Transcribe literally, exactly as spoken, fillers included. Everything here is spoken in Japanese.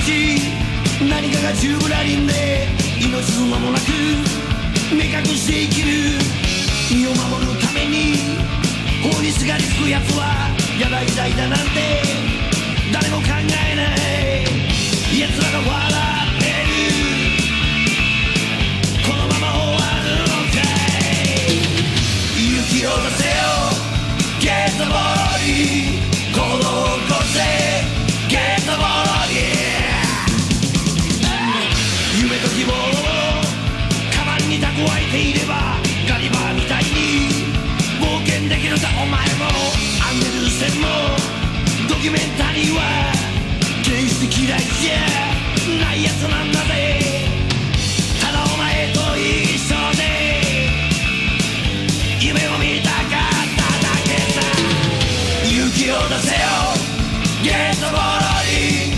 ち何かが宙ぶらりんで命す間もなく目隠して生きる身を守るために法にすがりつく奴はやばい時代だなんて誰も考えない奴らが笑ってるこのまま終わるのかい勇気を出せよゲットボロリ行動を起こせゲットボロリ夢と希望をカバンに蓄えていればガリバーみたいに冒険できるさお前もアンデルセンもドキュメンタリーは決して嫌いじゃないやつなんだぜただお前と一緒で夢を見たかっただけさ勇気を出せよゲットボロリ